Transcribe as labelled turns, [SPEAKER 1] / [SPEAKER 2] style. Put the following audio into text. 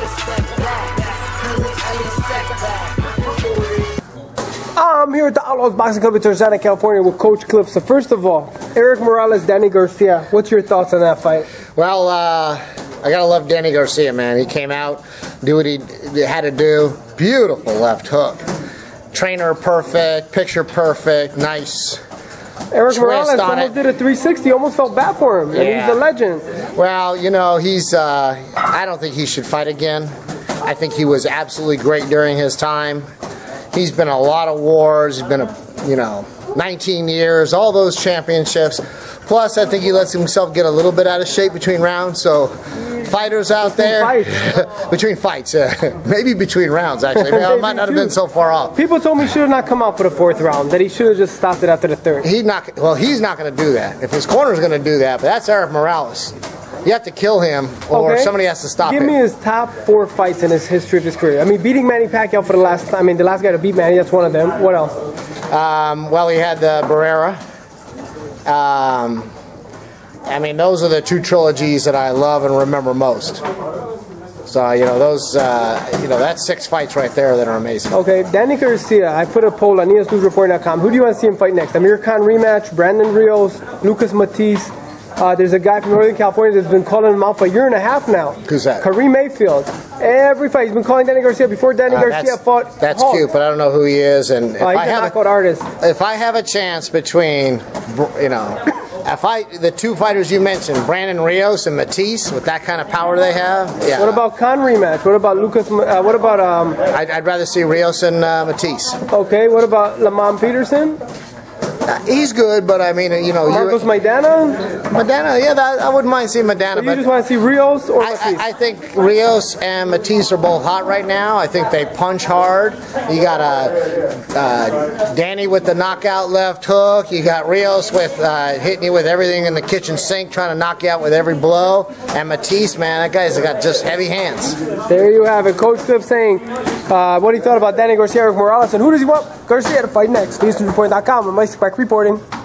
[SPEAKER 1] I'm here at the Outlaws Boxing Club in Tarzana, California with Coach Clip. So first of all, Erik Morales, Danny Garcia. What's your thoughts on that fight?
[SPEAKER 2] Well, I gotta love Danny Garcia, man. He came out, do what he had to do. Beautiful left hook. Trainer perfect, picture perfect, nice.
[SPEAKER 1] Erik Morales almost did a 360, almost felt bad for him, and he's a legend.
[SPEAKER 2] Well, you know, he's, I don't think he should fight again. I think he was absolutely great during his time. He's been a lot of wars, he's been, 19 years, all those championships. Plus, I think he lets himself get a little bit out of shape between rounds, so fighters out there, between fights, maybe between rounds actually. I might not have been so far off.
[SPEAKER 1] People told me he should have not come out for the 4th round, that he should have just stopped it after the 3rd.
[SPEAKER 2] He's not going to do that. If his corner's going to do that, but that's Erik Morales. You have to kill him, or somebody has to stop him.
[SPEAKER 1] Give me his top 4 fights in his history of his career. I mean, beating Manny Pacquiao for the last time. I mean, the last guy to beat Manny, that's one of them. What else?
[SPEAKER 2] Well, he had the Barrera. I mean, those are the 2 trilogies that I love and remember most. So, those, that's 6 fights right there that are amazing.
[SPEAKER 1] Okay, Danny Garcia, I put a poll on ESNewsReport.com. Who do you want to see him fight next? Amir Khan rematch, Brandon Rios, Lucas Matisse. There's a guy from Northern California that's been calling him out for a year and a half now.
[SPEAKER 2] Who's that?
[SPEAKER 1] Kareem Mayfield. Every fight he's been calling Danny Garcia before Danny Garcia fought.
[SPEAKER 2] That's Hulk. Cute, but I don't know who he is. And if
[SPEAKER 1] he's a knockout artist.
[SPEAKER 2] If I have a chance between, the 2 fighters you mentioned, Brandon Rios and Matisse, with that kind of power they have. Yeah.
[SPEAKER 1] What about Khan rematch? What about Lucas? What about
[SPEAKER 2] I'd rather see Rios and Matisse.
[SPEAKER 1] Okay. What about Lamont Peterson?
[SPEAKER 2] He's good, but I mean,
[SPEAKER 1] Marcos Maidana?
[SPEAKER 2] Maidana, yeah, I wouldn't mind seeing Maidana.
[SPEAKER 1] So you just want to see Rios or Matisse?
[SPEAKER 2] I think Rios and Matisse are both hot right now. I think they punch hard. You got Danny with the knockout left hook. You got Rios with hitting you with everything in the kitchen sink, trying to knock you out with every blow. And Matisse, man, that guy's got just heavy hands.
[SPEAKER 1] There you have it. Coach Cliff saying what he thought about Danny Garcia, Erik Morales, and who does he want Garcia to fight next? ESNewsReport.com. I'm Mike reporting.